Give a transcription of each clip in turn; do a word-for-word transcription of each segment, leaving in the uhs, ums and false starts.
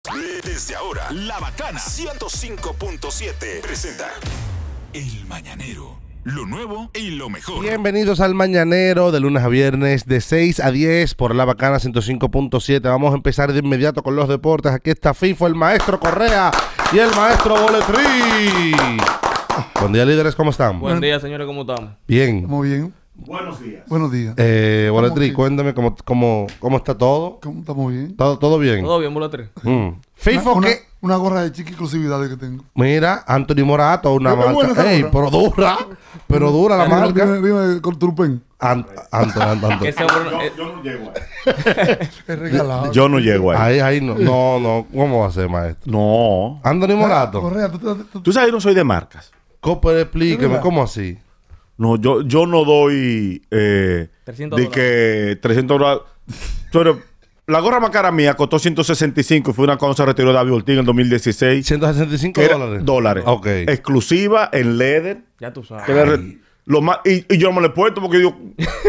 Desde ahora, La Bacana ciento cinco punto siete presenta El Mañanero. Lo nuevo y lo mejor. Bienvenidos al Mañanero de lunes a viernes de seis a diez por La Bacana ciento cinco punto siete. Vamos a empezar de inmediato con los deportes. Aquí está Fifo, el maestro Correa y el maestro Boletrí. Buen día, líderes, ¿cómo están? Buen día, señores, ¿cómo estamos? Bien. Muy bien. Buenos días. Buenos días. Eh, Boletrí, cuéntame cómo, cómo, cómo está todo. ¿Cómo estamos bien? ¿Todo, todo bien? Todo bien, Boletrí. Mm. Fifo, una, ¿qué? Una, una gorra de chica exclusividad que tengo. Mira, Anthony Morato, una Es buena marca. esa Ey, gorra. pero dura. Pero dura la Dime, marca. Dime, dime con Trupen. Ant- Anthony, Anthony. Ese hombre, Yo, eh, yo no llego ahí. Es regalado. Yo no llego ahí. Ahí, ahí no. No, no. ¿Cómo va a ser, maestro? No. Anthony Morato. Correa, tú, tú, tú- Tú sabes, yo no soy de marcas. Cooper, explíqueme, ¿Verdad? ¿cómo así? No, yo, yo no doy eh, trescientos de dólares. que trescientos dólares. Pero la gorra más cara mía costó ciento sesenta y cinco y fue una cuando se retiró David Ortiz en el dos mil dieciséis. ciento sesenta y cinco que era- dólares. Dólares. Ok. Exclusiva en leather. Ya tú sabes. que era re- lo más, y, y yo no me lo he puesto porque yo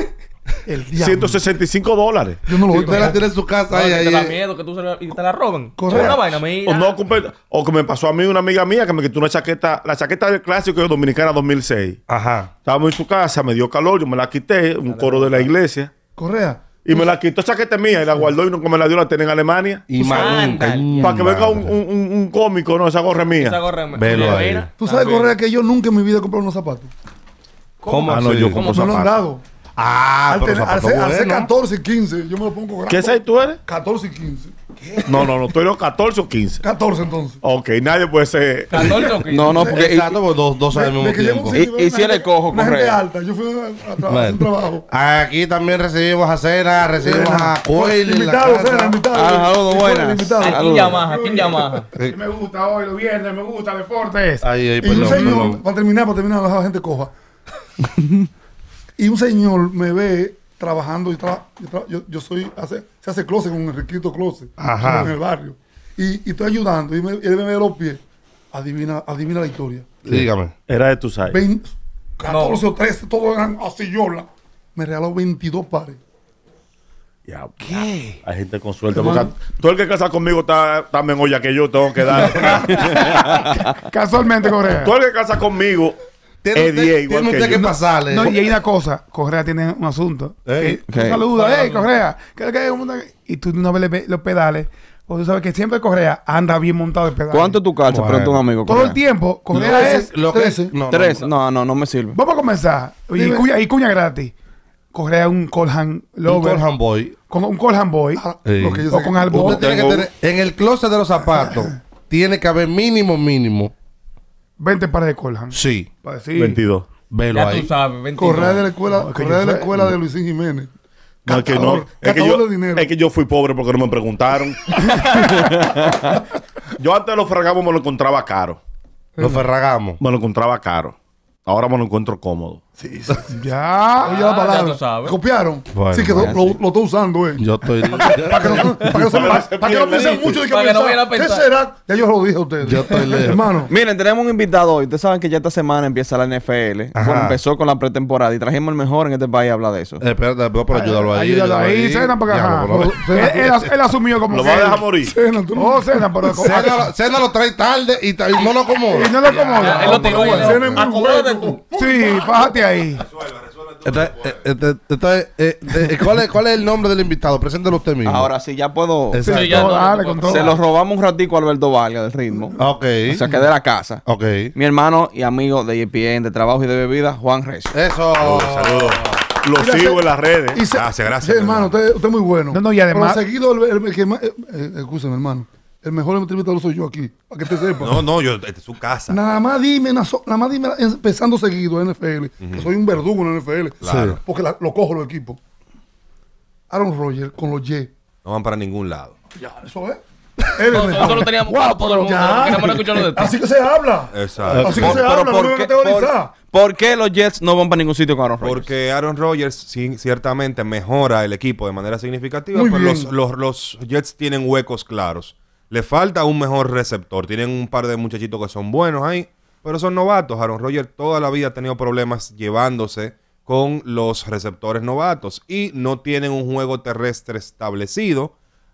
el diablo. ciento sesenta y cinco dólares. Yo no lo Y voy usted a la tocar. tiene en su casa No, ahí, que ahí. te da miedo que tú se la, y te la roban. Correcto. Una vaina, mira. O, no, compa- o que me pasó a mí una amiga mía que me quitó una chaqueta, la chaqueta del clásico de Dominicana dos mil seis. Ajá. Estábamos en su casa, me dio calor, yo me la quité, un coro de la iglesia. Correa. Y me la quitó chaqueta mía y la guardó y nunca me la dio, la tenía en Alemania. Y más nunca. Ándale. Para que venga un, Madre. un, un- un cómico, no, esa gorra es mía. Esa gorra me- Velo mira, ahí. mira. Tú sabes, También. Correa, que yo nunca en mi vida he comprado unos zapatos. ¿Cómo Ah, así? no, yo ¿Cómo compro Me lo han zapatos. dado. Ah, al, pero tener- al zapatos ser, al ser buenos. catorce y quince, yo me lo pongo grande. ¿Qué size tú eres? catorce y quince. No, no, no, tú eres catorce o quince. catorce entonces. Ok, nadie puede ser. catorce o quince. No, no, porque. Exacto, pues dos, dos al De- mismo de que llego a un tiempo. sitio Y- y veo si una él le cojo, gente- una gente Correa. alta. Yo fui a, a, tra- a hacer Bueno. un trabajo. Aquí también recibimos a Cena, recibimos a Coyle en la Invitado, casa. Cena, invitado. Ah, saludos, buenas. Invitado. ¿A quién Saludos. Yamaha? ¿A quién Yamaha? Eh, Me gusta hoy, los viernes, me gusta deportes. Ahí, ahí, Y un perdón, señor, perdón. para terminar, para terminar, la gente coja. Y un señor me ve trabajando y tra- y tra- yo, yo soy, hace, se hace closet con Enriquito Closet Ajá. en el barrio. Y, y estoy ayudando y, me, y él me ve los pies. Adivina, adivina la historia. Dígame. Era de tu size. veinte, catorce o trece, todos eran así yola. Me regaló veintidós pares. Ya, ¿qué? Hay gente con suerte. Porque tú el que casa conmigo está, está en olla que yo tengo que dar. Casualmente, Correa. Tú el que casa conmigo Tiene es diez usted, igual tiene que usted que yo. pasarle. No, y hay una cosa, Correa tiene un asunto. Ey. Que Ok. tú saludas, hey, Correa. ¿qué- qué- cómo está? Y tú una vez le ves los pedales. O tú sabes que siempre Correa anda bien montado el pedal. ¿Cuánto tú calzas? Bueno. Pregunta un amigo. Todo Correa. el tiempo, Lo Correa que es. lo que trece. no, no, Tres. no. No, no, no me sirve. Vamos a comenzar. Y Dime. cuña, y cuña gratis. Correa un Colhan Un Lover. Colhan Boy. Con un Colhan Boy. Ah, Sí. lo que yo O sé con que- algo. Usted tiene que tengo- tener, en el closet de los zapatos, tiene que haber mínimo, mínimo. veinte pares de Colhan. Sí. Para decir. veintidós. Velo Ya ahí. tú sabes, veintidós. Correa de la escuela, No, es que Correa de yo la sé. escuela de Luisín Jiménez. No, es que no. Catador- Es que, catador yo, de dinero. es que yo fui pobre porque no me preguntaron. Yo antes de los fragamos me lo encontraba caro. Lo ferragamos. Me lo encontraba caro. Ahora me lo encuentro cómodo. Sí, sí. Ya. Oye la ya palabra. tú sabes. ¿Copiaron? Bueno, sí, que bueno, lo, sí. lo, lo estoy usando, eh. Yo estoy. Para que no, para que no, se- para- para que no piensen mucho de que Para que no vayan a pensar, ¿qué pensar. será? Ya yo lo dije a ustedes. Yo estoy lejos. Hermano. Miren, tenemos un invitado hoy. Ustedes saben que ya esta semana empieza la N F L. Ajá. Bueno, empezó con la pretemporada y trajimos el mejor en este país a hablar de eso. Eh, espérate, voy por ayudarlo ahí. Ayúdalo ayúdalo ahí, Cena, para que Ya, ajá. por lo- Él, él as- él asumió como ¿Lo que- vas a dejar morir? Cena, tú no- Oh, Cena, pero Cena, Cena lo trae tarde y, ta- y no lo acomoda. y no lo acomoda. Él lo tiró. Cena es muy Acomódate bueno. tú. Sí, fájate ahí. Entonces, eh, eh, entonces, eh, eh, ¿cuál, es, ¿cuál es el nombre del invitado? Preséntelo usted mismo. Ahora sí, ya puedo. Exacto. Sí, ya No, no, dale, no, con no. todo. Se lo robamos un ratico a Alberto Vargas del ritmo. Ok. O sea, que de la casa. Ok. Mi hermano y amigo de E S P N, de trabajo y de bebida, Juan Recio. Eso. Saludos. Lo Mira, sigo se- en las redes. Y se- Gracias, gracias, Sí, hermano, usted, usted es muy bueno. No, no, y además- Pero seguido, el, el- el que más. Eh, eh, escúchame, hermano. El mejor entrevistador soy yo aquí. Para que te sepa. No, no, yo, esta es su casa. Nada más dime, na- so- nada más dime empezando seguido en N F L. Que soy un verdugo en N F L. Claro. Porque la- lo cojo los equipos. Aaron Rodgers con los Jets. No van para ningún lado. Ya, eso es. Él es No, mejor. nosotros lo teníamos Wow, claro todo el pero mundo. ya. Queremos escucharlo de ti. Así que se habla. Exacto. Así que Por- se pero habla, no ¿por me qué- categorizar. por- ¿Por qué los Jets no van para ningún sitio con Aaron Rodgers? Porque Aaron Rodgers sí, ciertamente mejora el equipo de manera significativa, Muy pero bien. los, los, los Jets tienen huecos claros. Le falta un mejor receptor. Tienen un par de muchachitos que son buenos ahí, pero son novatos. Aaron Rodgers toda la vida ha tenido problemas llevándose con los receptores novatos y no tienen un juego terrestre establecido.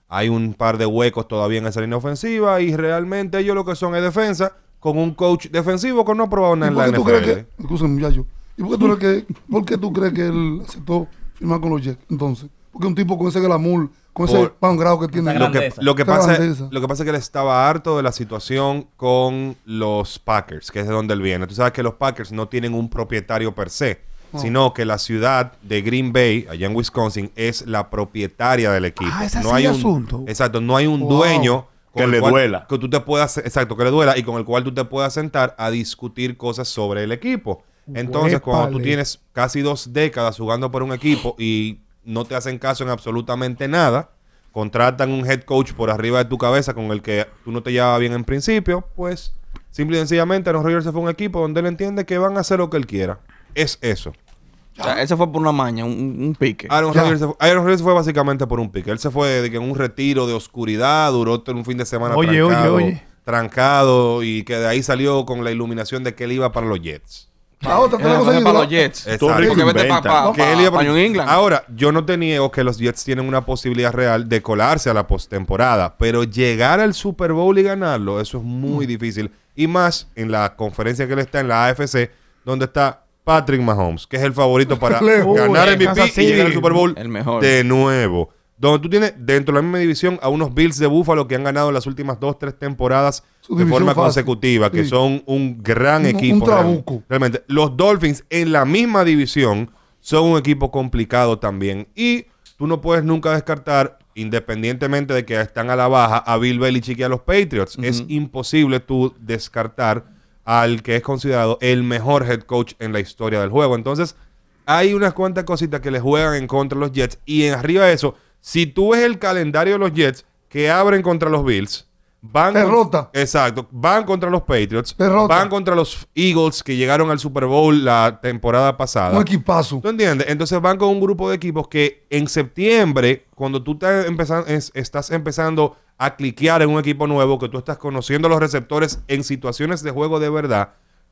Hay un par de huecos todavía en esa línea ofensiva y realmente ellos lo que son es defensa con un coach defensivo que no ha probado nada ¿Y en la por qué tú N F crees L. que, escúchame, muchacho, ¿y por qué, tú crees que, por qué tú crees que él aceptó firmar con los Jets entonces? Porque un tipo con ese glamour, con ese Por- background que tiene. Esa Lo que, grandeza. lo, que Esa pasa, grandeza. lo que pasa es que él estaba harto de la situación con los Packers, que es de donde él viene. Tú sabes que los Packers no tienen un propietario per se, Oh. sino que la ciudad de Green Bay, allá en Wisconsin, es la propietaria del equipo. Ah, ese es no hay el un, asunto. Exacto, no hay un Wow. dueño con Que el le cual- duela. Que tú te puedas, exacto, que le duela y con el cual tú te puedas sentar a discutir cosas sobre el equipo. Entonces, cuando tú Huépale. tienes casi dos décadas jugando por un equipo y no te hacen caso en absolutamente nada, contratan un head coach por arriba de tu cabeza con el que tú no te llevabas bien en principio, pues simple y sencillamente Aaron Rodgers se fue a un equipo donde él entiende que van a hacer lo que él quiera. Es eso. O sea, él se fue por una maña, un, un pique. Aaron Ya. Rodgers, se fue, Aaron Rodgers se fue básicamente por un pique. Él se fue de que en un retiro de oscuridad, duró todo un fin de semana Oye, oye, trancado, oye. trancado y que de ahí salió con la iluminación de que él iba para los Jets. La otra, te Él la se cosa fue es para que- los Jets. Exacto. Tú rico Porque vete inventa. para Que él iba por- New England. Ahora, yo no te niego que los Jets tienen una posibilidad real de colarse a la postemporada, pero llegar al Super Bowl y ganarlo, eso es muy difícil. Y más en la conferencia que él está en la A F C, donde está Patrick Mahomes, que es el favorito para Lejos. ganar Uy, M V P Kansas y City, llegar al Super Bowl el mejor. de nuevo. Donde tú tienes dentro de la misma división a unos Bills de Buffalo que han ganado en las últimas dos, tres temporadas Su de división forma fácil. consecutiva, que Sí. son un gran Un- un equipo. trabuco. Realmente. Los Dolphins en la misma división son un equipo complicado también. Y tú no puedes nunca descartar, independientemente de que están a la baja, a Bill Belichick y a los Patriots. Es imposible tú descartar al que es considerado el mejor head coach en la historia del juego. Entonces, hay unas cuantas cositas que le juegan en contra a los Jets. Y en arriba de eso, si tú ves el calendario de los Jets que abren contra los Bills, van con- Derrota. exacto, van contra los Patriots, Derrota. van contra los Eagles que llegaron al Super Bowl la temporada pasada. Un equipazo. ¿Tú entiendes? Entonces van con un grupo de equipos que en septiembre, cuando tú estás empezando, es- estás empezando a cliquear en un equipo nuevo, que tú estás conociendo los receptores en situaciones de juego de verdad,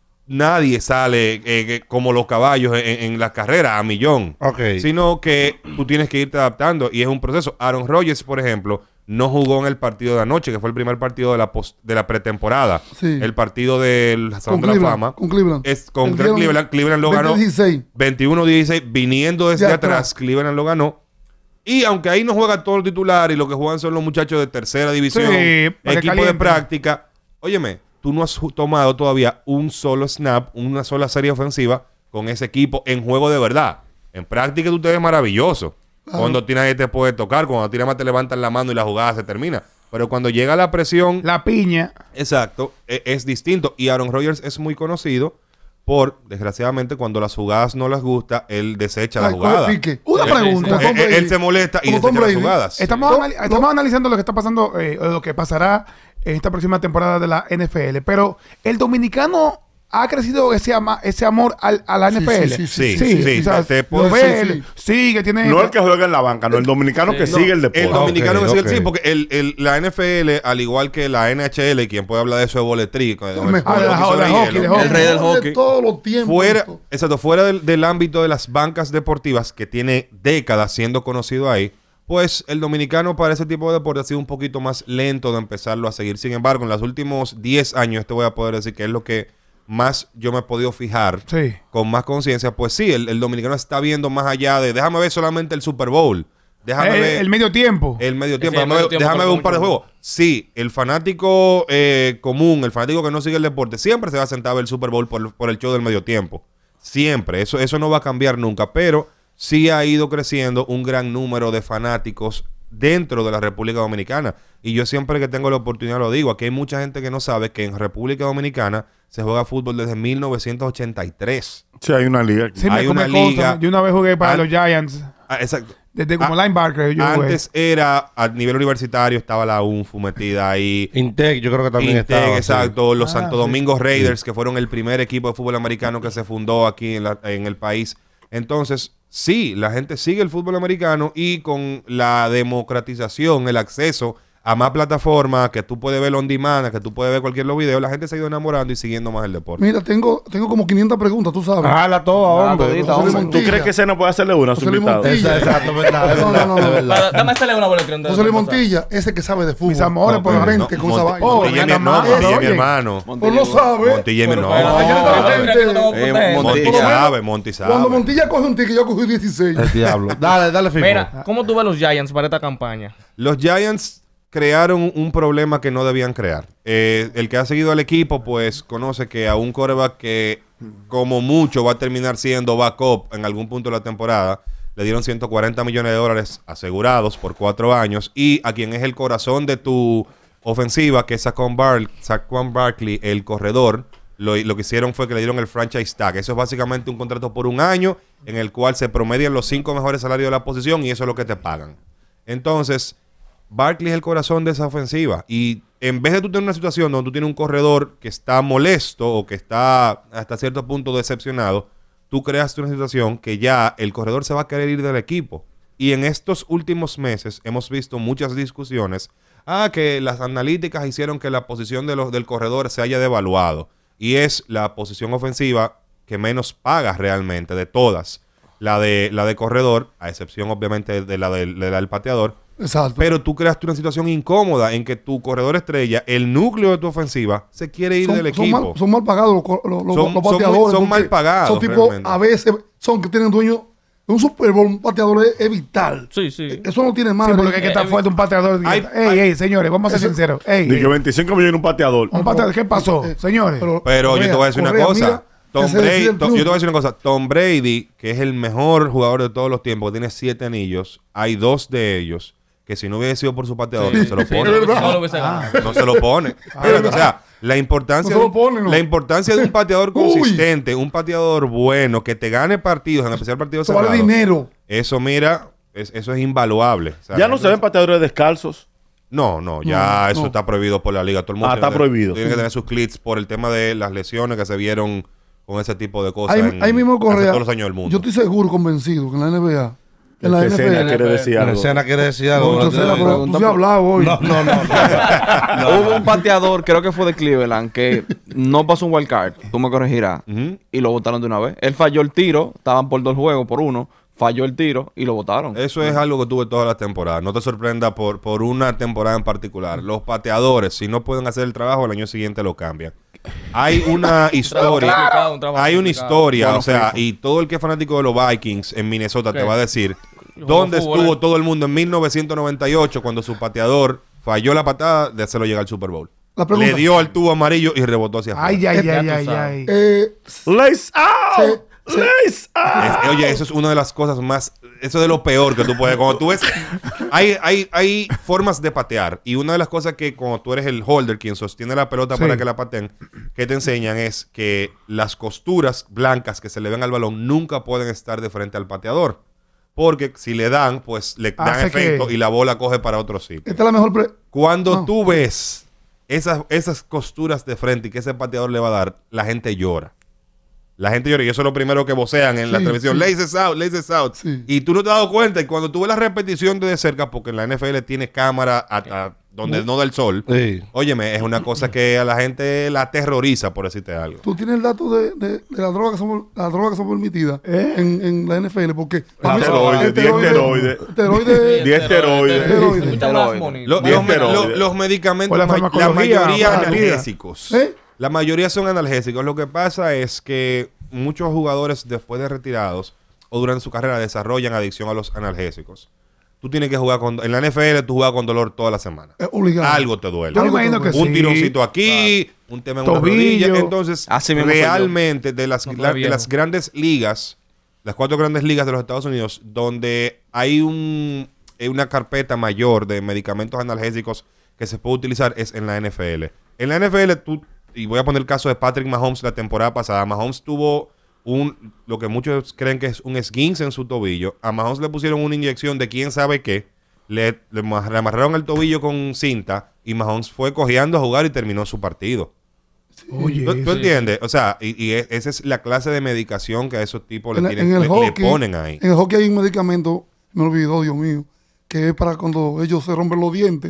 nadie sale eh, que- como los caballos en, en la carrera a millón. Ok. Sino que tú tienes que irte adaptando y es un proceso. Aaron Rodgers, por ejemplo, no jugó en el partido de anoche, que fue el primer partido de la post- de la pretemporada. Sí. El partido del Salón Con de la Cleveland. Fama. Con Cleveland. Es contra El Cleveland. Cleveland lo ganó veinte dieciséis. veintiuno dieciséis, viniendo desde De atrás, atrás. Cleveland lo ganó. Y aunque ahí no juega todo el titular y lo que juegan son los muchachos de tercera división, Sí, para que equipo de calienten. práctica, óyeme, tú no has ju- tomado todavía un solo snap, una sola serie ofensiva con ese equipo en juego de verdad. En práctica tú te ves maravilloso. Cuando a ti nadie te puede tocar, cuando a ti nada más te levantan la mano y la jugada se termina. Pero cuando llega la presión, La piña. exacto, e- es distinto. Y Aaron Rodgers es muy conocido por, desgraciadamente, cuando las jugadas no les gusta, él desecha la Ay, coge jugada. pique. Una Él- pregunta. él- él- él se molesta y Como Tom desecha las Brady. jugadas. Estamos, Sí. anali- No, estamos no. analizando lo que está pasando, eh, o lo que pasará en esta próxima temporada de la N F L. Pero el dominicano ha crecido ese, ama- ese amor al- a la Sí, N F L. sí, sí, sí, sí, o sea, te puedo lo decir, ve, él, sí, que tiene... No el que juega en la banca, no el dominicano que Sí. sigue el deporte. El dominicano Ok, que sigue el ok. sí, porque el, el- la N F L, al igual que la N H L, quien puede hablar de eso de boletrí, con el- con el mejor. hockey Ah, de sobre hockey, hielo, de hockey. El rey del De hockey. todos los tiempos. fuera, Todo. exacto, fuera del, del ámbito de las bancas deportivas, que tiene décadas siendo conocido ahí, pues el dominicano para ese tipo de deporte ha sido un poquito más lento de empezarlo a seguir. Sin embargo, en los últimos diez años, te voy a poder decir que es lo que más yo me he podido fijar Sí. con más conciencia. Pues sí, el, el dominicano está viendo más allá de, déjame ver solamente el Super Bowl, déjame el, ver el medio tiempo. el medio tiempo, Sí, el déjame, medio ver- tiempo déjame ver marcó un par de mucho. juegos. Sí, el fanático eh, común, el fanático que no sigue el deporte, siempre se va a sentar a ver el Super Bowl por, por el show del medio tiempo. Siempre, eso, eso no va a cambiar nunca, pero sí ha ido creciendo un gran número de fanáticos dentro de la República Dominicana. Y yo siempre que tengo la oportunidad lo digo, aquí hay mucha gente que no sabe que en República Dominicana se juega fútbol desde mil novecientos ochenta y tres. Sí, hay una liga. Sí, hay me, una me consta. liga- Yo una vez jugué para An- los Giants. Ah, exacto. Desde como Ah, linebacker. Yo jugué. Antes era, a nivel universitario, estaba la U N F U metida ahí. Intec, yo creo que también Intec, estaba. sí. exacto. Los Ah, Santo sí. Domingo Raiders, que fueron el primer equipo de fútbol americano que se fundó aquí en, la- en el país. Entonces, sí, la gente sigue el fútbol americano y con la democratización, el acceso a más plataformas, que tú puedes ver on demand, que tú puedes ver cualquier los videos, la gente se ha ido enamorando y siguiendo más el deporte. Mira, tengo, tengo como quinientas preguntas, tú sabes. Jala todo, Ah, hombre. todita, José Luis hombre. ¿Tú Montilla. crees que Sena puede hacerle una a su José Luis invitado? Montilla. Esa- Exacto, verdad, es No, verdad, no, no, es no. verdad. Para- Dame hacerle una boletín. de- José Luis de- Montilla, ese que sabe de fútbol. Mis amores, No, por pero vente no, con esa Monti- vaina. Oh, Montilla es mi- gana no, más, Montilla es mi oye. hermano. Pues no sabe. Montilla es mi Pero, no. pero, Allá no, está la no, gente. no, no, no, no, Eh, no, no, Monti por lo menos- sabe, Monti Cuando sabe. Montilla coge un ticket, yo cogí dieciséis. El diablo. Dale, dale, Fifo. Mira, ¿cómo tú ves los Giants para esta campaña? Los Giants crearon un problema que no debían crear. Eh, el que ha seguido al equipo, pues, conoce que a un quarterback que como mucho va a terminar siendo backup en algún punto de la temporada, le dieron ciento cuarenta millones de dólares asegurados por cuatro años, y a quien es el corazón de tu ofensiva, que es Saquon, Bar Saquon Barkley, el corredor, lo, lo que hicieron fue que le dieron el franchise tag. Eso es básicamente un contrato por un año en el cual se promedian los cinco mejores salarios de la posición y eso es lo que te pagan. Entonces, Barkley es el corazón de esa ofensiva. Y en vez de tú tener una situación donde tú tienes un corredor que está molesto o que está hasta cierto punto decepcionado, tú creaste una situación que ya el corredor se va a querer ir del equipo. Y en estos últimos meses hemos visto muchas discusiones. Ah, que las analíticas hicieron que la posición de los, del corredor se haya devaluado. Y es la posición ofensiva que menos paga realmente de todas. La de, la de corredor, a excepción obviamente de la del, de la del pateador. Exacto. Pero tú creaste una situación incómoda en que tu corredor estrella, el núcleo de tu ofensiva, se quiere ir son, del son equipo. mal, son mal pagados los, co- los, los, Son- los son pateadores. muy- son porque mal pagados, Son tipo, realmente. a veces, son que tienen dueño de un Super Bowl, un pateador es, es vital. Sí, sí. Eso no tiene Sí, madre. porque hay que estar Eh, fuerte un pateador. hay- ey, hay- ey, señores, vamos a ser Eso- sinceros. Ey, Ni que ey, veinticinco millones un pateador. un pateador, ¿qué pasó, Eh, señores? Pero yo te voy a decir una Correa, cosa. mira, Tom ese Brady, decide el Tom- yo te voy a triunfo. decir una cosa. Tom Brady, que es el mejor jugador de todos los tiempos, que tiene siete anillos, hay dos de ellos que si no hubiese sido por su pateador, no se lo Sí, pone. no, no lo hubiese ganado. No se lo pone. Espérate, o sea, la importancia, No se de lo un- pone, ¿no? la importancia de un pateador Uy. consistente, un pateador bueno, que te gane partidos, en especial partidos Eso vale cerrados. dinero. Eso, mira, es- eso es invaluable. O sea, Ya no se ven pateadores descalzos. No, no, ya No, eso no. está prohibido por la liga. Todo el mundo Ah, tiene está que- prohibido. Tiene que tener sus clits por el tema de las lesiones que se vieron con ese tipo de cosas. Ahí, en- ahí mismo hace Correa. todos los años del mundo. Yo estoy seguro, convencido, que en la N B A, en la Que N Sena F L. quiere decir La algo. escena quiere decir algo. No, yo sé, ¿no? pero tú sí has hablado hoy. No, no, no. Hubo un pateador, creo que fue de Cleveland, que no pasó un wild card. Tú me corregirás. Ujú. Y lo votaron de una vez. Él falló el tiro. Estaban por dos juegos, por uno. Falló el tiro y lo votaron. Eso es algo que tuve todas las temporadas. No te sorprenda por, por una temporada en particular. Los pateadores, si no pueden hacer el trabajo, el año siguiente lo cambian. Hay una historia. complicado, un trabajo Hay una complicado. historia, Bueno, o sea, FIFA. y todo el que es fanático de los Vikings en Minnesota te Ok. va a decir Yo dónde juego fútbol, estuvo eh. todo el mundo en mil novecientos noventa y ocho cuando su pateador falló la patada de hacerlo llegar al Super Bowl. La pregunta. Le dio al tubo amarillo y rebotó hacia afuera. Ay, ay, Ya ay, tú ay, sabes. ay. Eh, Lace out. se- se- Lace out. Es- oye, eso es una de las cosas más... Eso es de lo peor que tú puedes... Cuando tú ves... Hay, hay, hay formas de patear. Y una de las cosas que cuando tú eres el holder, quien sostiene la pelota Sí. para que la pateen, que te enseñan es que las costuras blancas que se le ven al balón nunca pueden estar de frente al pateador. Porque si le dan, pues le dan Hace que- efecto y la bola coge para otro sitio. esta es la mejor. pre- Cuando No. tú ves esas, esas costuras de frente y que ese pateador le va a dar, la gente llora. La gente llora y eso es lo primero que vocean en la Sí, televisión. sí. Laces out, laces out. Sí. Y tú no te has dado cuenta. Y cuando tú ves la repetición de cerca, porque en la N F L tiene cámara hasta donde no da el sol. Sí. Óyeme, es una cosa que a la gente la aterroriza, por decirte algo. Tú tienes el dato de, de, de las drogas que son, las drogas que son permitidas ¿Eh? en, en la N F L. Porque para mí- Esteroides, diez esteroides. esteroides- Diez esteroides. Esteroides. Muchas más Esteroides. bonitas. Lo- Diez los, me- esteroides. lo- los medicamentos, Por la ma- la farmacología, mayoría para la vida. analgésicos. ¿Eh? La mayoría son analgésicos. Lo que pasa es que muchos jugadores después de retirados o durante su carrera desarrollan adicción a los analgésicos. Tú tienes que jugar con... En la N F L tú juegas con dolor toda la semana. Es obligado. Algo te duele. Yo me Algo imagino que te Un sí. tironcito aquí, un tema en una Tobillo. rodilla. Entonces, Así mismo soy yo. realmente de las, No, la- de viejo. las grandes ligas, las cuatro grandes ligas de los Estados Unidos, donde hay un, eh, una carpeta mayor de medicamentos analgésicos que se puede utilizar es en la N F L. En la N F L, tú, y voy a poner el caso de Patrick Mahomes la temporada pasada. Mahomes tuvo un, lo que muchos creen que es un esguince en su tobillo. A Mahomes le pusieron una inyección de quién sabe qué. Le, le ma- le amarraron el tobillo con cinta y Mahomes fue cojeando a jugar y terminó su partido. Oye, ¿Tú, tú eso- entiendes? O sea, y, y e- esa es la clase de medicación que a esos tipos le, En, tienen- en el le- le hockey, ponen ahí. En el hockey hay un medicamento, me olvidó, Dios mío, que es para cuando ellos se rompen los dientes,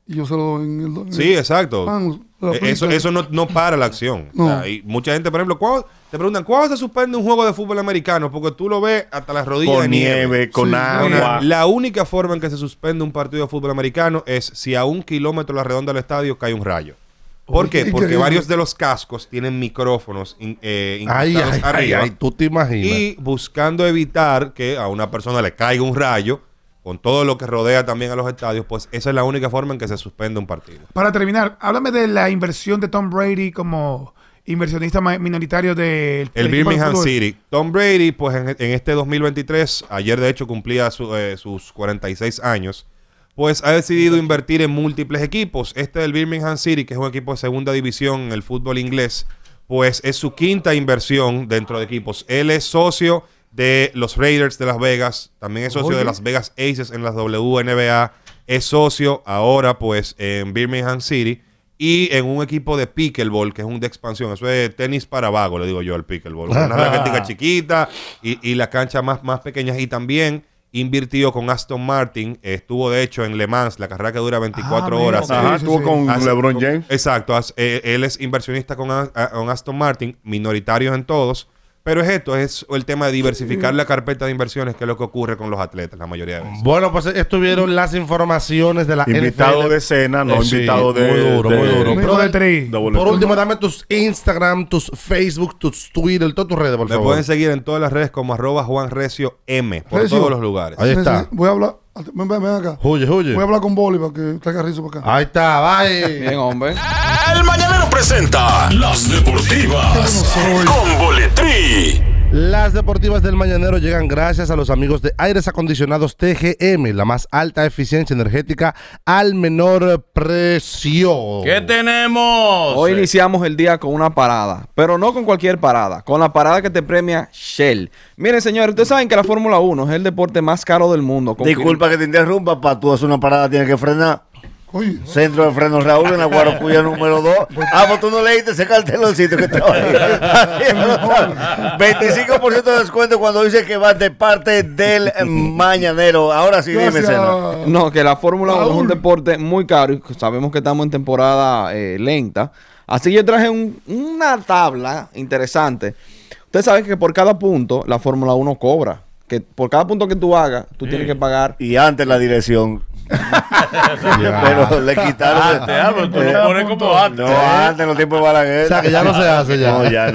y yo se lo doy en el... en Sí, el- exacto. pan, la Eh, Eso, aplica. eso no, no para la acción. No. O sea, y mucha gente, por ejemplo, ¿cuándo- te preguntan, ¿cuándo se suspende un juego de fútbol americano? Porque tú lo ves hasta las rodillas de Con nieve. nieve, con Sí, agua. La única forma en que se suspende un partido de fútbol americano es si a un kilómetro a la redonda del estadio cae un rayo. ¿Por qué? Porque Increíble. varios de los cascos tienen micrófonos in- eh, Ay, incrustados ay, ay, arriba. ay, tú te imaginas. Y buscando evitar que a una persona le caiga un rayo, con todo lo que rodea también a los estadios, pues esa es la única forma en que se suspende un partido. Para terminar, háblame de la inversión de Tom Brady como inversionista ma- minoritario del El del equipo de Birmingham fútbol. City. Tom Brady, pues en, en este dos mil veintitrés, ayer de hecho cumplía su- eh, sus cuarenta y seis años, pues ha decidido invertir en múltiples equipos. Este del Birmingham City, que es un equipo de segunda división en el fútbol inglés, pues es su quinta inversión dentro de equipos. Él es socio de los Raiders de Las Vegas, también es socio Oye. de Las Vegas Aces en la W N B A, es socio ahora pues en Birmingham City y en un equipo de pickleball, que es un de expansión. Eso es tenis para vago, le digo yo, al pickleball. Una raquetica chiquita y, y la cancha más, más pequeña. Y también invirtió con Aston Martin. Estuvo, de hecho, en Le Mans, la carrera que dura veinticuatro Ah, mira, horas. ok. Ajá, Sí, estuvo sí. con Hace- LeBron con- James. Exacto. hace- eh, él es inversionista con, a- a- con Aston Martin, minoritarios en todos. Pero es esto, es el tema de diversificar la carpeta de inversiones, que es lo que ocurre con los atletas la mayoría de veces. Bueno, pues estuvieron las informaciones de la Invitado N F L. de cena, no Eh, sí, invitado de. muy duro, de- muy duro. Bro de Tri. de boleto. Por último, dame tus Instagram, tus Facebook, tus Twitter, todas tus redes, por Me favor. pueden seguir en todas las redes como arroba Juan Recio M, por Recio. todos los lugares. Ahí está. Voy a hablar... Ven, ven, ven acá. Huye, huye. Voy a hablar con Boli para que traiga rizo para acá. Ahí está, Bien, bye. hombre. El Mañanero presenta Las Deportivas con Boletrí. Las deportivas del Mañanero llegan gracias a los amigos de Aires Acondicionados T G M, la más alta eficiencia energética al menor precio. ¿Qué tenemos? Hoy iniciamos el día con una parada, pero no con cualquier parada, con la parada que te premia Shell. Miren, señores, ustedes saben que la Fórmula uno es el deporte más caro del mundo. Confirma- Disculpa que te interrumpa, para tú hacer una parada tienes que frenar. Oye, Centro de frenos Raúl en la Guarocuya número dos. Ah, pues tú no leíste ese carteloncito que estaba ahí. Ahí no está. veinticinco por ciento de descuento cuando dice que vas de parte del Mañanero. Ahora sí, dime, gracias. Cena. No, que la Fórmula uno es un Raúl. deporte muy caro y sabemos que estamos en temporada eh, lenta. Así que yo traje un- una tabla interesante. Ustedes saben que por cada punto la Fórmula uno cobra. Que por cada punto que tú hagas, tú tienes que pagar. Y antes la dirección. Pero le quitaron. Ah, te hablo, tú lo pones como antes. No, antes en los tiempos de Balaguer. O sea, que ya no se hace ya. No, ya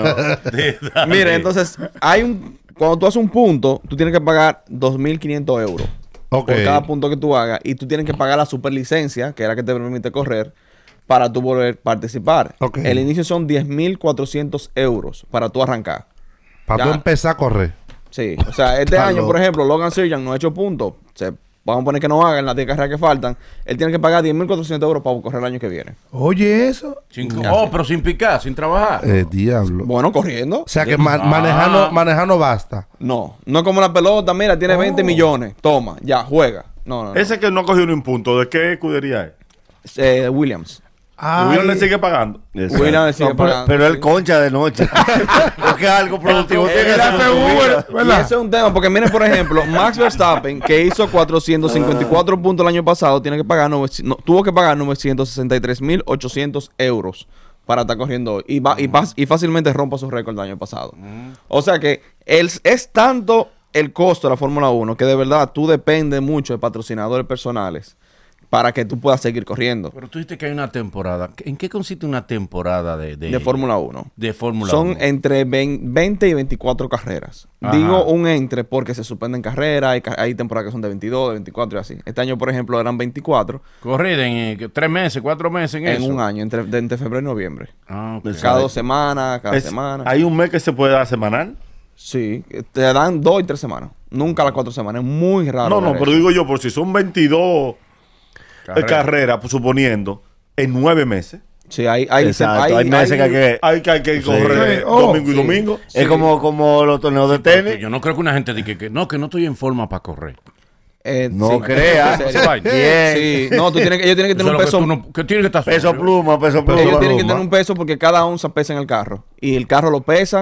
no. Mire, entonces, hay un. Cuando tú haces un punto, tú tienes que pagar dos mil quinientos euros. Ok. Por cada punto que tú hagas. Y tú tienes que pagar la superlicencia, que es la que te permite correr, para tú volver a participar. Ok. El inicio son diez mil cuatrocientos euros para tú arrancar. Para Ya. tú empezar a correr. Sí, o sea, este Está año, loco. por ejemplo, Logan Sargent no ha hecho puntos. Se, vamos a poner que no hagan las diez carreras que faltan. Él tiene que pagar diez mil cuatrocientos euros para correr el año que viene. Oye, eso. Sin- oh, pero sin picar, sin trabajar. Eh, diablo. Bueno, corriendo. O sea que ma- Ah. manejar, no, manejar no basta. No, no es como la pelota, mira, tiene veinte millones. Toma, ya, juega. No, no, no. Ese que no cogió ni un punto, ¿de qué escudería es? Eh, Williams. ¿Y Williams le sigue pagando? Williams le sigue No, pero, pagando, pero sí. él concha de noche. Porque algo productivo tiene que Él hacer hace en su Uber, vida. Y ¿verdad? ese es un tema, porque miren, por ejemplo, Max Verstappen, que hizo cuatrocientos cincuenta y cuatro puntos el año pasado, tiene que pagar novecientos no, tuvo que pagar novecientos sesenta y tres mil ochocientos euros para estar corriendo hoy. Y, va, y, pas- y fácilmente rompa su récord del año pasado. O sea que el, es tanto el costo de la Fórmula uno que de verdad tú dependes mucho de patrocinadores personales para que tú puedas seguir corriendo Pero tú dijiste que hay una temporada. ¿En qué consiste una temporada de, de, de Fórmula uno. de Fórmula Son uno? entre vein- veinte y veinticuatro carreras. Ajá. Digo un entre porque se suspenden carreras. Hay, ca- hay temporadas que son de veintidós, de veinticuatro y así. Este año, por ejemplo, eran veinticuatro Corrida en eh, tres meses, cuatro meses en, en eso. un año, entre, de- entre febrero y noviembre. Ah, ok. Cada dos semanas, cada Es- semana. Hay un mes que se puede dar semanal. Sí, te dan dos y tres semanas. Nunca las cuatro semanas. Es muy raro. No, no, ver pero eso. digo yo, por si son veintidós Carrera. carreras, pues, suponiendo, en nueve meses. Sí, hay, hay, Exacto, hay meses que hay que- Hay que, hay que correr Sí. Oh, domingo y sí. domingo. Es como, como los torneos de Porque tenis. yo no creo que una gente diga que, que no, que no estoy en forma para correr. Eh, No sí, creas. en serio. Bien. Sí, no, tú tienes que, ellos tienen que Eso tener es un lo que peso. tú no- que tiene que estar Peso sobrio. pluma, peso pluma. Ellos tienen que pluma. tener un peso porque cada onza pesa en el carro. Y el carro lo pesan,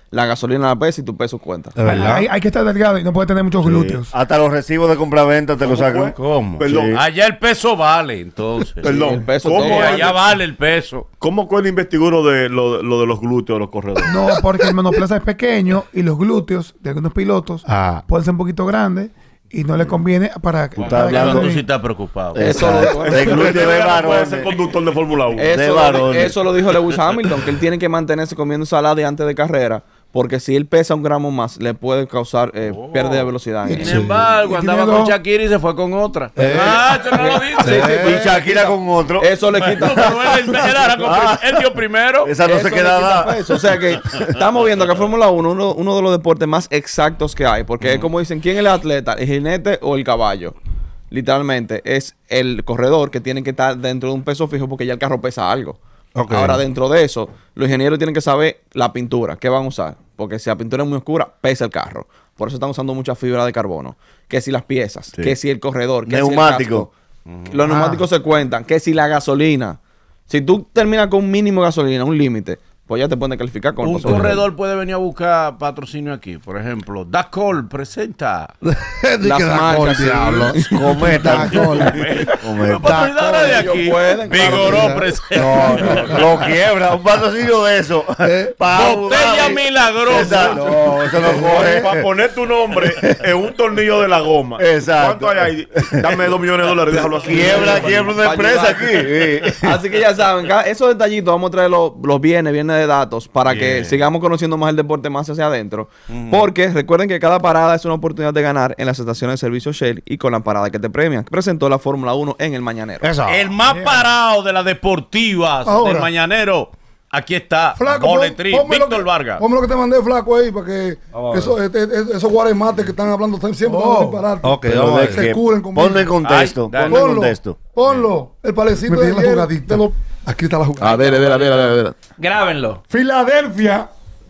La gasolina la pesa y tu peso cuenta. ¿De verdad? Hay, hay que estar delgado y no puede tener muchos glúteos. Hasta los recibos de compraventa te lo sacan. ¿Cómo? Perdón. Sí. Allá el peso vale, entonces. Perdón. el peso ¿Cómo, todo. Eh, allá vale el peso. ¿Cómo Cohen investigó lo de, lo, lo de los glúteos de los corredores? No, porque el monoplaza es pequeño y los glúteos de algunos pilotos Ah. pueden ser un poquito grandes y no le conviene para que... estás para que hablando- Tú ande- sí estás preocupado. Eso Exacto. lo- De glúteo de Puede varón. ser conductor de Fórmula uno. de Eso, lo, varones. eso lo dijo Lewis Hamilton, que él tiene que mantenerse comiendo ensalada antes de carrera, porque si él pesa un gramo más, le puede causar eh, pérdida de velocidad. Sin embargo, Y andaba tiene con dos- Shakira y se fue con otra. Eh. Ah, eso no lo dice. Y Shakira con otro. Eso le No, quita. pero él, él era con- Ah. él dio primero. Esa no Eso se le queda quita nada. peso. O sea que estamos viendo que Fórmula uno uno, uno de los deportes más exactos que hay. Porque es como dicen, ¿quién es el atleta? ¿El jinete o el caballo? Literalmente, es el corredor que tiene que estar dentro de un peso fijo porque ya el carro pesa algo. Ok. Ahora, dentro de eso, los ingenieros tienen que saber la pintura, qué van a usar. Porque si la pintura es muy oscura, pesa el carro. Por eso están usando mucha fibra de carbono. Que si las piezas, Sí. que si el corredor, que Neumático. si el casco. Los neumáticos se cuentan, que si la gasolina. Si tú terminas con un mínimo de gasolina, un límite, pues ya te pueden calificar con el Un paso de corredor puede venir a buscar patrocinio aquí. Por ejemplo, Dacol presenta. Di Las que da marcas, gol, sí. diablo. Cometa. Da gol. Cometa. Patrocinadores de ellos aquí. pueden, claro. Vigoró presenta. No, no, lo quiebra. Un patrocinio de eso. Pa' Abu Botella Dhabi. milagrosa. Exacto. No, eso no coge. Para poner tu nombre en un tornillo de la goma. Exacto. ¿Cuánto hay ahí? Dame dos millones de dólares, déjalo así. Quiebra, quiebra una Pa' empresa ayudar. aquí. Sí. Así que ya saben, cada- esos detallitos vamos a traer los, los bienes, bienes de datos para que Bien. sigamos conociendo más el deporte más hacia adentro. Porque recuerden que cada parada es una oportunidad de ganar en las estaciones de servicio Shell y con la parada que te premian. Presentó la Fórmula uno en el Mañanero. Eso. El más parado de las deportivas Ahora. del Mañanero. Aquí está. Flaco, Boletrí, pon- ponme lo Víctor que- Vargas. Ponme lo que te mandé, flaco, ahí, para que eso, eh, eh, esos guaremates que están hablando siempre Oh. están disparates. Ok, Pero vamos a de ver. Se que- curen conmigo. Ponlo en contexto. Ay, Ponlo en Ponlo, contexto. ponlo. El palecito Me de piden la ayer jugadita. de los- Aquí está la jugada. A ver, a ver, a ver, a ver. a ver. Grábenlo. Filadelfia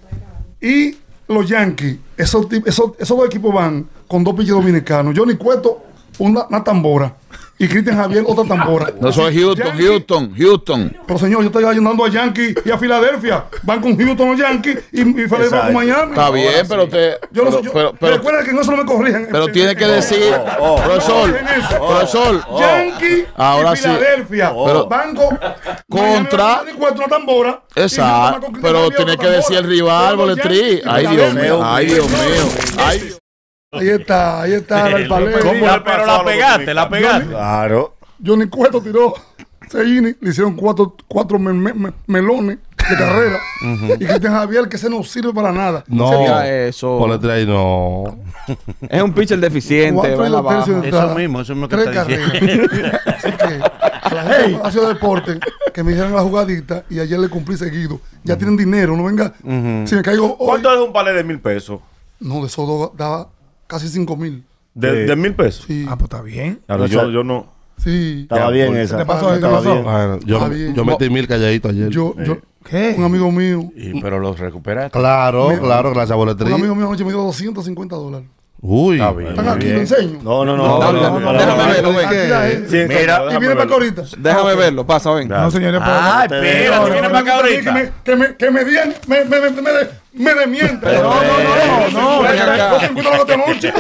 y los Yankees. Esos, tip- esos, esos dos equipos van con dos pitchers dominicanos. Johnny Cueto, una, una tambora. Y Cristian Javier, otra tambora. No soy Houston, Yankee- Houston, Houston. Pero señor, yo estoy ayudando a Yankees y a Filadelfia. Van con Houston los Yankees y, y Filadelfia Exacto. con Miami. Está bien, pero te. Yo no pero, sé, yo, pero, pero, recuerda que en eso no me corrijan. pero tiene que decir, oh, profesor, no, en eso. profesor, Yankee Ahora y sí. Filadelfia. Pero- Van con Contra- Miami una tambora. y exacto, Houston con Cristian pero Javier, tiene otra que decir el tambora. rival, Todos los Boletrí. Yankees y Ay, Dios Filadelfia. mío, ay, Dios mío. Ay, Ahí está, ahí está el palé. ¿Cómo La- le pero pasó a la los pegaste, la dominicanos? pegaste. Claro. Johnny Cueto tiró seis innings, le hicieron cuatro, cuatro me- me- me- melones de carrera. Y Cristian Javier, que ese no sirve para nada. No. Sería eso. Ponle ahí, no. Es un pitcher deficiente, Cuatro va y en la dos tercios baja. de Eso entrada. mismo, eso mismo que Tres está carreras. diciendo. Así que la gente del Palacio de Deportes que me hicieron la jugadita y ayer le cumplí seguido. Ya tienen dinero, no venga. Si me caigo hoy. ¿Cuánto es un palé de mil pesos? No, de esos dos daba casi cinco mil. ¿De, Sí. de mil pesos? Sí, Ah, pues está bien. Claro, O sea, yo, yo no. sí. Estaba Ya, bien pues, esa. ¿Qué te pasó? ¿Qué te Estaba pasó? bien. Bueno, yo, Está bien. yo metí mil calladitos ayer. Yo, yo, ¿Qué? un amigo mío, Y, pero los recuperaste. Claro, claro, gracias a un Boletrí. amigo mío anoche me dio doscientos cincuenta dólares. Uy. Está bien. Están aquí, bien. lo enseño. No, no, no. No, no, no, no, no, no, déjame no. verlo, ven. Aquí la gente. Sí, Mira, Y déjame viene para acá verlo. ahorita. Déjame verlo, pasa, ven. No, señores, pero- Ay, te espera, veo. tú vienes para acá Que ahorita. me, que me, que me, den- me, me, me, me, de- me desmienta. Pero, no, no, no, no, no, ven no, acá. no se encuentra la otra noche.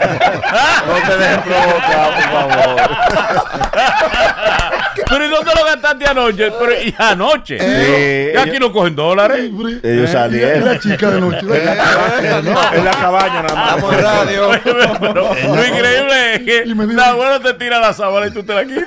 No te dejes provocar, por favor. Pero ¿y dónde lo gastaste anoche? Pero, y anoche. Sí. Y aquí no cogen dólares. Ellos Y salieron. la chica de noche. En la cabaña nada más. Estamos en radio. Pero lo increíble es que Y me dijo- la abuela te tira la sábana y tú te la quitas.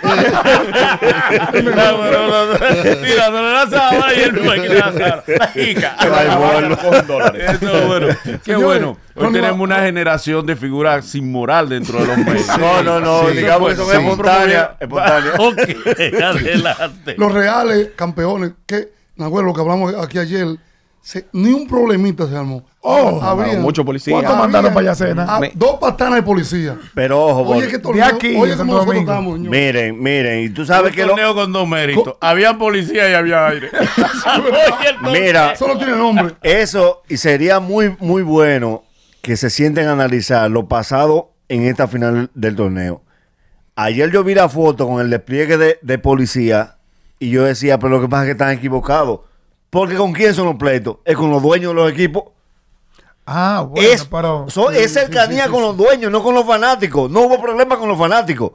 La abuela tirándole la sábana y él no le quita la sábana. La hija. En la cabaña no cogen dólares. Eso es bueno. Qué Señores, bueno. Hoy Ronnie tenemos va- una generación de figuras sin moral dentro de los medios. No, no, no. Sí, Digamos que pues, son sí. espontáneas. Espontáneas. Ok, adelante. Los reales campeones, que, Nahuel, lo que hablamos aquí ayer, se- ni un problemita se armó. Oh, había, mucho policía. ¿Cuánto había- mandaron para allá cena? ah, Me- dos patanas de policía. Pero ojo, Oye, Bol- que De torneo, aquí, oye, de como Santo nosotros Domingo. estamos, señor. miren, miren. Y tú sabes Un que lo. torneo con dos méritos. Había policía y había aire. Y el torneo- Mira, Eso no tiene nombre. eso, y sería muy, muy bueno que se sienten a analizar lo pasado en esta final del torneo. Ayer yo vi la foto con el despliegue de, de policía y yo decía, pero lo que pasa es que están equivocados. Porque ¿con quién son los pleitos? Es con los dueños de los equipos. Ah, bueno, es, pero... so- sí, es cercanía sí, sí, con sí. los dueños, no con los fanáticos. No hubo problema con los fanáticos.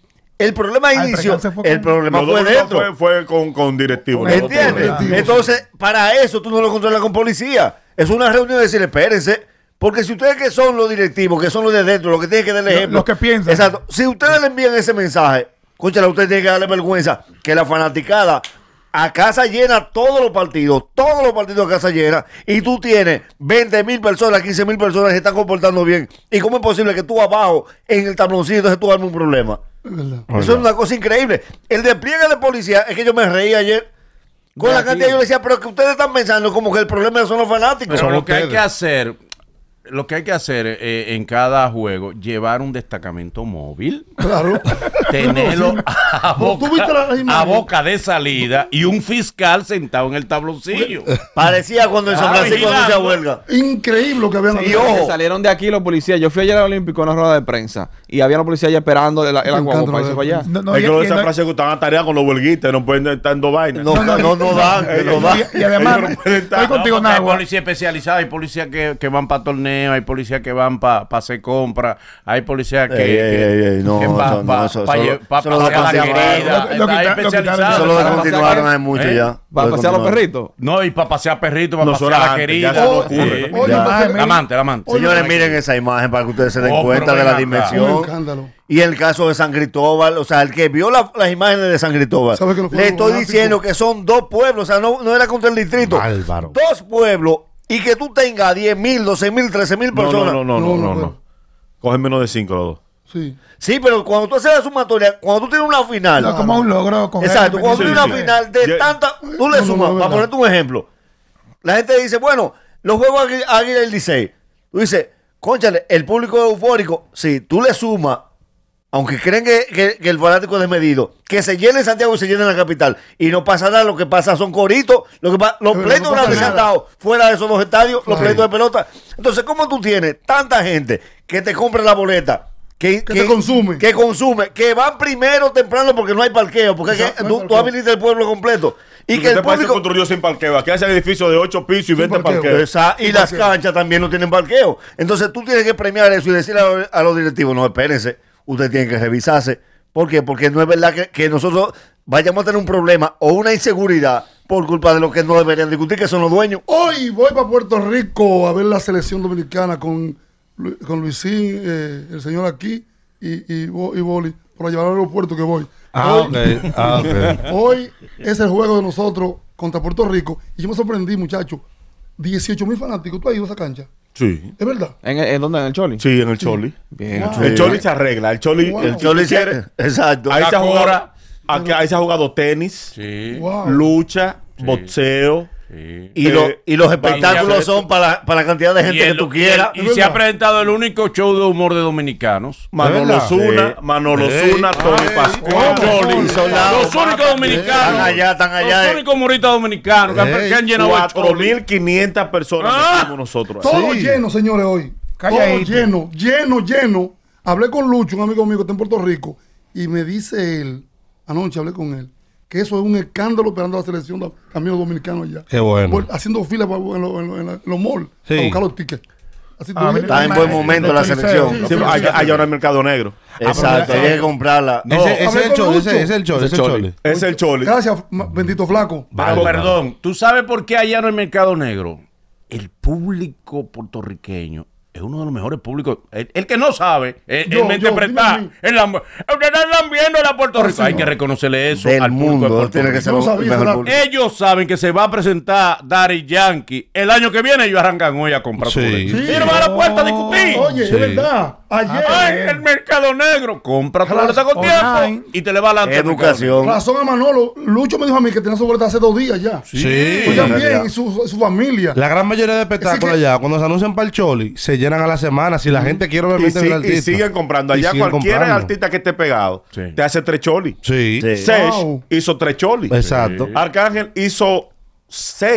El problema Ah, el inició, percance fue el con- problema Los fue dos dentro. fue, fue con, con directivos. ¿Entiendes? Entonces, para eso tú no lo controlas con policía. Es una reunión de decir, espérense, porque si ustedes que son los directivos, que son los de dentro, los que tienen que dar el Lo- ejemplo. los que piensan. Exacto. Si ustedes le envían ese mensaje, escúchala, ustedes tienen que darle vergüenza que la fanaticada a casa llena todos los partidos, todos los partidos a casa llena, y tú tienes veinte mil personas, quince mil personas que se están comportando bien. ¿Y cómo es posible que tú abajo, en el tabloncito, entonces tú armes un problema? Eso es una cosa increíble. El despliegue de policía, es que yo me reí ayer con la cantidad. Yo le decía, pero que ustedes están pensando como que el problema son los fanáticos. Pero lo que hay que hacer, lo que hay que hacer eh, en cada juego, llevar un destacamento móvil, Claro. tenerlo a ¿Tú viste boca, la- las a imágenes? boca de salida y un fiscal sentado en el tabloncillo. Parecía cuando en San Ah, Francisco vigilando. anuncia huelga. Increíble lo que habían Sí, hecho. ojo. Salieron de aquí los policías. Yo fui ayer al Olímpico en una rueda de prensa y había los policías allá esperando el, el Me agua encanta para la irse rueda para de allá. No, no, Es y- que los de y- San no- Francisco están atareados con los huelguitas, no pueden estar dando vainas. No, no, no, no dan, Eh, no dan. y, y además, Ellos no pueden estar. estoy contigo, No, porque hay Nagua. policía especializada, hay policías que, que van para torneos, hay policías que van para hacer compras, hay policías que, Ey, ey, que, ey, ey, no, que van eso no, para eso- pa, solo- pa, solo pasear a la descontinuaron. querida. Lo- lo Está quita- lo especializado. quitaron. Eso lo Para descontinuaron pasear- hace mucho ¿Eh? ya. Para Lo pasear a los descontinuaron. perritos. No, y para pasear perritos, para No, pasear eso a la antes, querida. ya eso no Sí. ocurre. Oye, Ya. entonces, La amante, la amante. Señores, Oye, miren esa imagen para que ustedes se den Oh, cuenta pero de la ven acá. Un dimensión. escándalo. Y el caso de San Cristóbal, o sea, el que vio la- las imágenes de San Cristóbal, ¿Sabe que no fue le algo estoy gráfico? diciendo que son dos pueblos, o sea, no, no era contra el distrito. Bárbaro. Dos pueblos y que tú tengas diez mil, doce mil, trece mil No, personas. no, no, no, No, no, no, no, no. no. Cogen menos de cinco los dos. Sí. Sí, pero cuando tú haces la sumatoria, cuando tú tienes una final. No, como un logro con Exacto, cuando tú Sí, tienes sí. una final de Ya- tanta. Tú le No, no, sumas, no, es para verdad. ponerte un ejemplo. La gente dice, bueno, los juegos Águila Águila del Licey. Tú dices, cónchale, el público es eufórico. Sí, tú le sumas, aunque creen que, que- que el fanático es desmedido, que se llene en Santiago y se llene en la capital. Y no pasa nada, lo que pasa son coritos. Lo que pa- los Pero pleitos no pasa grandes se han nada. dado fuera de esos dos estadios, los Claro. pleitos de pelota. Entonces, ¿cómo tú tienes tanta gente que te compra la boleta? Que, Que te consume. Que consume. Que van primero temprano porque no hay parqueo. Porque es que Exacto, no hay tú, tú parqueo. habilitas el pueblo completo. Y Y que el este país se público. construyó sin parqueo. Aquí hay edificios de ocho pisos y veinte parqueo. parqueos. Esa- y Sin las parqueo. canchas también no tienen parqueo. Entonces tú tienes que premiar eso y decirle a, los- a los directivos, no, espérense, ustedes tienen que revisarse. ¿Por qué? Porque no es verdad que, que nosotros vayamos a tener un problema o una inseguridad por culpa de lo que no deberían discutir, que son los dueños. Hoy voy para Puerto Rico a ver la selección dominicana con, Lu- con Luisín, eh, el señor aquí y, y, Bo- y Boli, para llevar al aeropuerto que voy. Ah, hoy, ok. Ah, ok. hoy es el juego de nosotros contra Puerto Rico y yo me sorprendí, muchachos. dieciocho mil fanáticos. ¿Tú has ido a esa cancha? Sí. ¿Es verdad? ¿En, en dónde? ¿En el Choli? Sí, en el Choli. Bien. Wow. El Choli se arregla. El Choli. Wow. El Yo Choli le quiere. hice. Exacto. Ahí se, ha Cora. jugado, aquí- ahí se ha jugado tenis, Sí. Wow. lucha, boxeo. Sí. Y, Eh, lo- y los espectáculos baloncesto. son para, para la cantidad de gente Y, que el- tú quieras. y el- y se ha presentado el único show de humor de dominicanos. Manolo verdad? Zuna, Sí. Manolo Ey. Zuna, Tony Ay, Pascual, oh, Choli. Y son la- Los únicos dominicanos. Están allá, están allá. Los únicos humoristas dominicanos que, han- Ey. que han llenado el cuatro Choli. mil quinientas personas Ah. metimos nosotros. Todo Sí. lleno, señores, hoy. Calladito. Todo lleno, lleno, lleno. Hablé con Lucho, un amigo mío que está en Puerto Rico, y me dice él, anoche hablé con él, que eso es un escándalo esperando a la selección de- también los dominicanos allá. Qué bueno. Por- haciendo filas en, lo- en lo- en lo- en la- en los malls Sí. a buscar los tickets. Así tú Ah, dices, Está en buen momento la selección. Sí, pero allá, allá ahora el mercado negro. Exacto, hay que comprarla. No, ese, ese es hablé el con Choli, Lucho. ese, ese es el Choli, ese es el Choli. Es el Choli. Gracias, ma- bendito flaco. Pero Bárbaro. perdón, ¿tú sabes por qué allá no hay mercado negro? El público puertorriqueño es uno de los mejores públicos. El, el que no sabe, el, Yo, el me yo, interpreta. dime a mí. el lam- Ustedes están viendo la Puerto Rico. sí, Hay no. que reconocerle eso Del al público de mundo. Puerto Tiene que Rico. ser Yo no el sabía, mejor ¿verdad? público. Ellos saben que se va a presentar Daddy Yankee el año que viene. Ellos arrancan hoy a comprar Sí. su boleto. Sí. Ellos no van a la puerta a discutir. Oye, Sí. es verdad. Ayer, Ay, el mercado negro. Compra tu boleta con Online. tiempo y te le va adelante. al mercado Educación. razón a Manolo. Lucho me dijo a mí que tenía su boleta hace dos días ya. Sí. Oigan Sí. bien, y su, su familia. La gran mayoría de espectáculos Así que- allá, cuando se anuncian para el Choli, se llenan a la semana. Si la gente quiere Y, obviamente ver al si- y artista. siguen comprando. Y Allá siguen cualquier comprando. artista que esté pegado Sí. te hace tres cholis. Sí. Sí. Sech Wow. hizo tres cholis. Exacto. Arcángel hizo seis.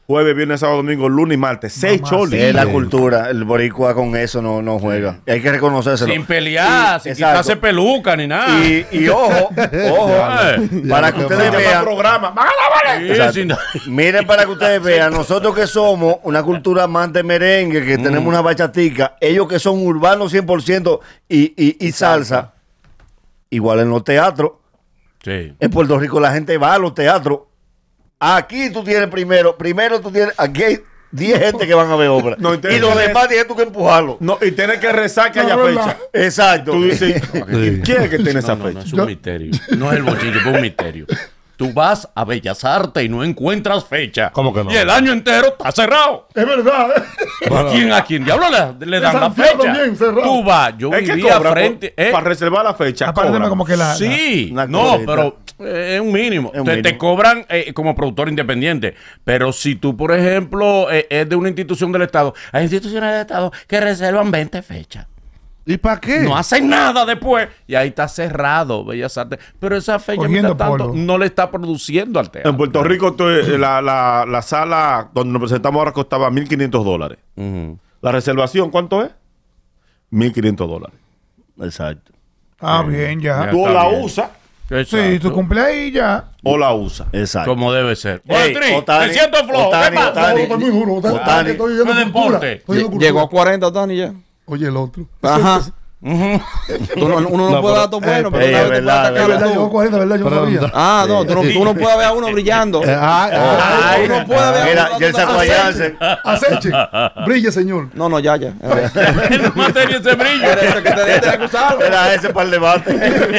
jueves, viernes, sábado, domingo, lunes y martes. Seis Mamá, cholis. Es la cultura. El boricua con eso no, no juega. Y hay que reconocérselo. Sin pelear, sin Exacto. quitarse peluca ni nada. Y, y ojo, ojo, para que ustedes vean. programa. Sí, Exacto. sin- Miren para que ustedes vean, nosotros que somos una cultura más de merengue, que tenemos una bachatica, ellos que son urbanos cien por ciento y, y, y salsa, igual en los teatros. Sí. En Puerto Rico la gente va a los teatros. Aquí tú tienes primero, primero tú tienes, aquí hay diez gente que van a ver obras. No, y entonces- los demás tienes tú que empujarlo. No, y tienes que rezar que No, haya no, fecha. Exacto. Tú dices, ¿quién es que tiene esa No, no, no, fecha? es un misterio. No es el bochinche, es un misterio. Tú vas a Bellas Artes y no encuentras fecha. ¿Cómo que no? Y el año entero está cerrado. Es verdad. ¿A quién, a quién diablo le, le dan la Santiago fecha? también, cerrado. Tú vas, yo Es que vivía cobran frente. por- eh, para reservar la fecha. Aparte cobran. como que la... Sí, Una no, cosita. pero eh, es un mínimo. Es un te, mínimo. te cobran eh, como productor independiente. Pero si tú, por ejemplo, eh, es de una institución del Estado, hay instituciones del Estado que reservan veinte fechas. ¿Y para qué? No hacen nada después. Y ahí está cerrado Bellas Artes. Pero esa fecha, Cogiendo mientras tanto, polvo. no le está produciendo al teatro. En Puerto Rico, tú, eh, la, la, la sala donde nos presentamos ahora costaba mil quinientos dólares. Ujú. La reservación, ¿cuánto es? mil quinientos dólares. Exacto. Ah, bien, ya. Ya. Tú está la bien. usas Sí, Exacto. tu cumpleaños ya. o la usas. Exacto. Como debe ser. Ey, Boltri, Otani, me siento flojo. Otani, ¿Qué pasa? Otani. No, estoy muy duro. Otani, Otani. estoy viviendo No es cultura. deporte. Estoy viviendo cultura. Llegó a cuarenta, Tani, ya. Oye, el otro. Ajá. Tú no- uno no, puede dar datos buenos, pero ey, una es vez te puede verdad, Es atacar verdad, tú. llegó a cuarenta, ¿verdad? Yo no Pero- sabía. Ah, no, tú no, tú no puedes ver a uno brillando. Eh, ah, ah, Ay, no puede ver a Mira, uno y el dando sacuallarse. Aceche. Brille, señor. No, no, ya, ya. Era Él no mantenía ese brillo. ese que te dije, tenés que usarlo. Era ese para el debate.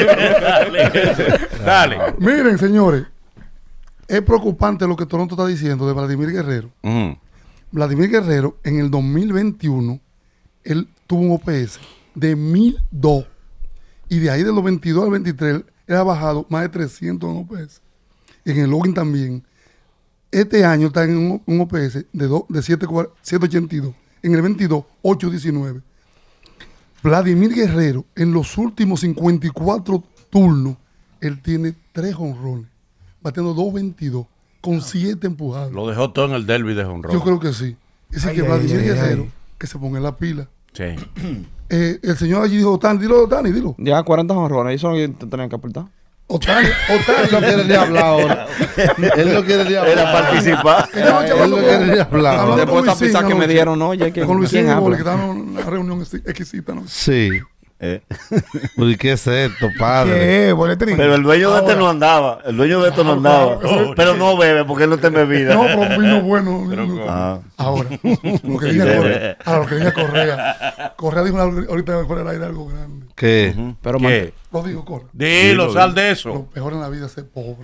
Dale. Dale. Miren, señores. Es preocupante lo que Toronto está diciendo de Vladimir Guerrero. Ujú. Vladimir Guerrero, en el dos mil veintiuno, él tuvo un O P S de mil dos. Y de ahí de los veintidós al veintitrés, él ha bajado más de trescientos en O P S. En el login también. Este año está en un, un O P S de, do- de siete ochenta y dos. En el veintidós, ocho diecinueve. Vladimir Guerrero, en los últimos cincuenta y cuatro turnos, él tiene tres honrones, batiendo dos veintidós, con siete empujados. Lo dejó todo en el derby de Honrón. Yo creo que sí. Es decir, Ay, que ay, Vladimir ay, Guerrero, ay. que se ponga en la pila. Sí. Eh, el señor allí dijo, Otani, dilo, Otani, dilo. Ya cuarenta jonrones, eso no te tenían que aportar. Otani, Otani. Él no quiere ni hablar ahora. Él no quiere ni hablar. Era participar. Que yo anoche Él hablando no con- quiere ni hablar. hablando Después con de esa Luisín pizza que me anoche. dieron, oye, que Con Luisín ¿quién y Boli, habla? que estaban en una reunión ex- exquisita, ¿no? Sí. Eh. Uy, ¿qué es esto, padre? ¿Qué? Boletrín. Pero el dueño de este no andaba. El dueño de esto no andaba. Pero no bebe porque él no está en bebida. No, pero vino bueno. vino- Ah. Ahora, lo que diga Correa. Ahora, lo que diga Correa. Correa dijo algo- ahorita fuera del aire algo grande. ¿Qué? Pero ¿Qué? Lo digo, Correa. Dilo, sal de Lo eso. mejor en la vida es ser pobre.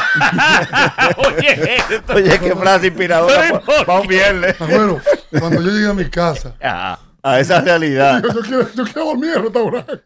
Oye, esto- Oye, qué frase inspiradora para un viernes. Abuelo, cuando yo llegué a mi casa, Ah. A esa realidad. yo, yo quiero, yo quiero dormir en el restaurante.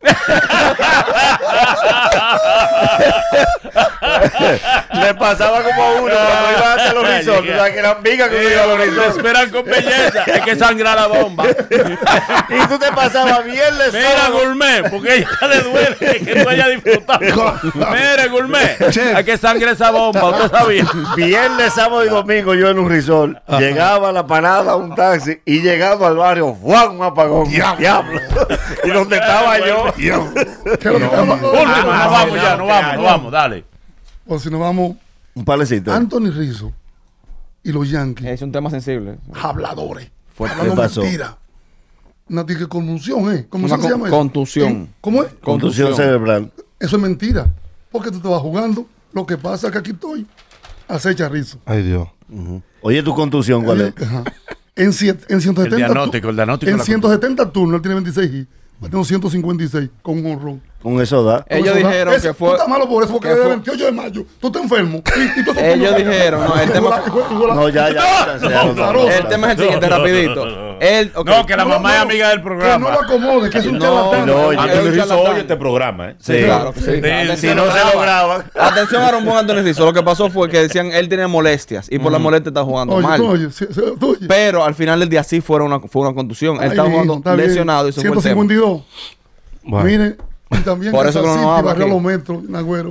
Le pasaba como a uno cuando iba hasta los resorts. O sea, que eran vigas que uno iba a los Te resorts. esperan con belleza. Hay que sangrar la bomba. Y tú te pasabas viernes, Mira, sábado. gourmet, porque a ella le duele que tú hayas disfrutado. Mira, gourmet, hay que sangrar esa bomba, usted sabía. Viernes, sábado y domingo yo en un resort. Llegaba a la parada un taxi y llegando al barrio, ¡fuan! Un apagón. Diablo. Y donde estaba yo. ¿Qué es lo que estamos- Último, nos vamos ya, nos vamos, nos vamos, dale. O si nos vamos, Un palecito. Anthony Rizzo y los Yankees, es un tema sensible. habladores. Fuerte. Hablando ¿Qué pasó? mentira. Una tica conmoción, ¿eh? ¿Cómo Una se con- llama eso? contusión. ¿Eh? ¿Cómo es? Contusión cerebral. Eso es mentira. Porque tú te vas jugando. Lo que pasa es que aquí estoy. Acecha Rizzo. Ay, Dios. Oye, tu contusión, ¿cuál es? Ajá. En, cien- en ciento setenta El diagnóstico, tu- el diagnóstico En de la ciento setenta turnos, él tiene veintiséis y tengo ciento cincuenta y seis con un honrón. Con eso da. Ellos Eso da- dijeron ese- que fue. Tú estás malo por eso, porque que desde el fue- veintiocho de mayo tú estás enfermo. Y, y tú estás Ellos enfermo. dijeron, no, el tema- Igual- igual- igual- No, ya, ya. ya, ya, ya, claro. ya. El tema es el siguiente, rapidito. Él, ok. No, que la No, mamá es no, amiga del Que no lo programa. acomode, que es un No, charlatán. no, Él es Anthony un Rizzo charlatán. oye este programa, ¿eh? Sí, claro que sí. Sí, Atención, Si no se lo graban. Atención, Aaron Boone, Anthony Rizzo. Lo que pasó fue que decían él tenía molestias y por las molestias está jugando Oye, mal. tú oye, sí, sí, tú oye. Pero al final del día sí fue una, fue una contusión. Él Ay, estaba mijo, jugando está bien. lesionado y eso fue el tema. ciento cincuenta y dos. Bueno. Mire, y también Por eso Kansas que no nos City habla barrió aquí. los metros, Nagüero.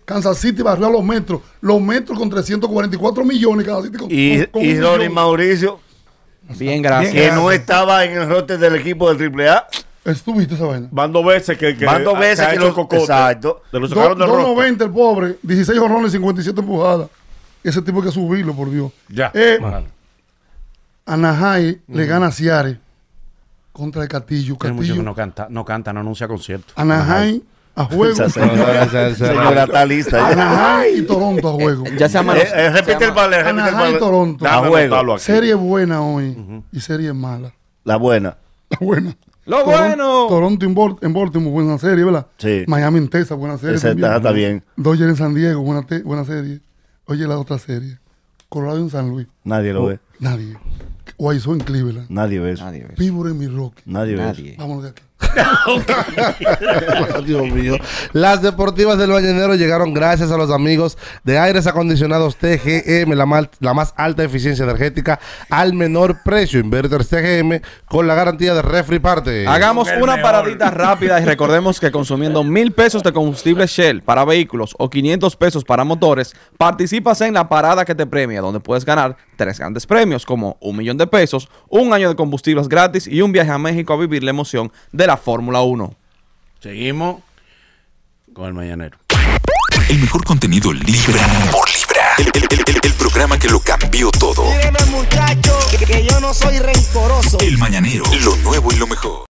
Kansas City barrió a los Metros. Los Metros con trescientos cuarenta y cuatro millones. Kansas City con, Y, con, con y un Ronnie millón. Mauricio, Bien, gracias. que no estaba en el roster del equipo del triple A. ¿Estuviste esa vaina? Van dos veces que, que Van dos ha- veces ha que hecho los- cocote. exacto. De los Do- sacaron del dos roster. noventa el pobre. dieciséis jorrones, cincuenta y siete empujadas. Ese tipo hay que subirlo, por Dios. Ya. Eh, Vale. Anaheim le gana a Ciare contra el Castillo. Tiene mucho que Castillo. no canta, no canta, no anuncia conciertos. Anaheim a juego. Esa señora, señora está lista. Anaheim y Toronto a juego. Ya se llama. Eh, eh, repite el ballet, repite el Anaheim y ballet. Toronto. A Déjame juego. anotarlo aquí. Serie buena hoy y serie mala. La buena. La buena. ¡Lo Toron- bueno! Toronto en, Bol- en Baltimore, buena serie, ¿verdad? Sí. Miami en Texas, buena serie. Esa también. está, está bien. Dodgers en San Diego, buena, te- buena serie. Oye, la otra serie. Colorado en San Luis. Nadie lo ve. Nadie. Guayzó en Cleveland. Nadie ve eso. Nadie ve eso. Pívora en Milwaukee. Nadie ve eso. Nadie. Vámonos de aquí. Dios mío. Las deportivas del Mañanero llegaron gracias a los amigos de Aires Acondicionados T G M, la, mal- la más alta eficiencia energética al menor precio. Inverters T G M con la garantía de refri parte. Hagamos El una mejor. paradita rápida y recordemos que consumiendo mil pesos de combustible Shell para vehículos o quinientos pesos para motores, participas en la parada que te premia, donde puedes ganar tres grandes premios como un millón de pesos, un año de combustibles gratis y un viaje a México a vivir la emoción de la Fórmula uno. Seguimos con el mañanero. El mejor contenido libra por libra. El, el- el- el- el programa que lo cambió todo. Míreme, muchacho, que, que yo no soy rencoroso. El Mañanero. Lo nuevo y lo mejor.